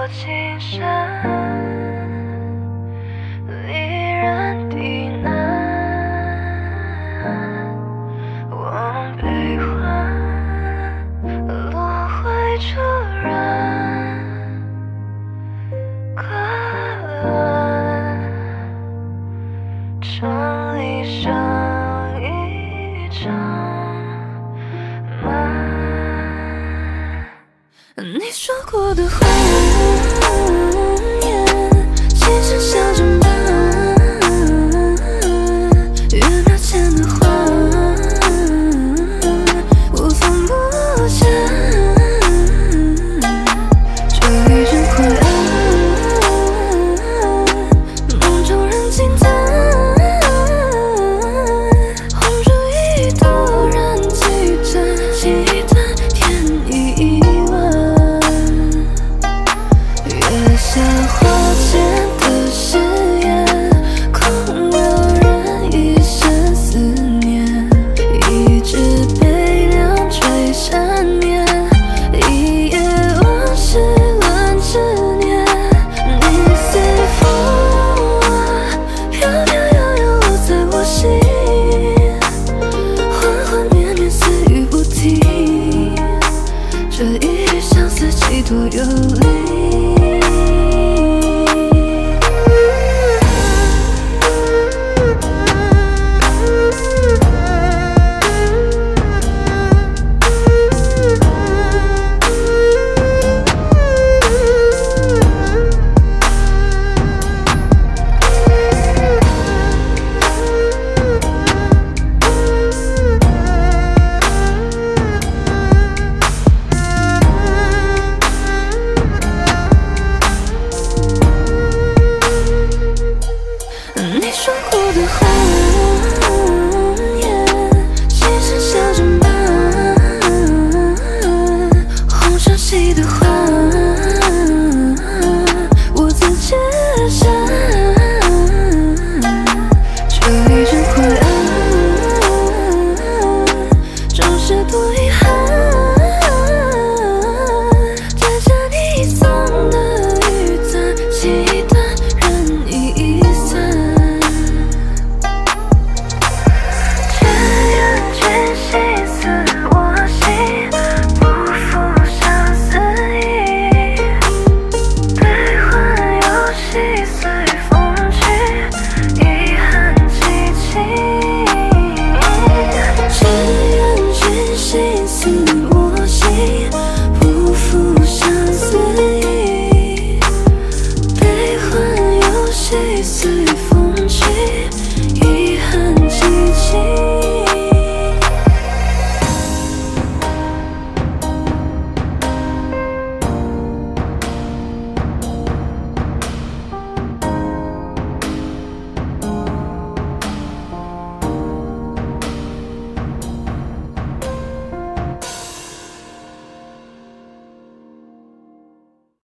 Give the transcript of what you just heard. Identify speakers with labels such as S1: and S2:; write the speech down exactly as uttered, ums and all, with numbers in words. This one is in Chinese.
S1: 青山，离人地难，望悲欢，落灰出然，可安，城里上一场漫。你说过的谎言，其实笑着瞒，越表前的话，无风不减，这一阵灰暗，梦中人惊叹，红烛一度燃几盏，几段天意。下花间的誓言，空留人一生思念。一支悲凉吹缠绵，一夜往事乱执念。你似风啊，飘飘摇摇落在我心，幻幻绵绵似雨不停。这一缕相思几多有理。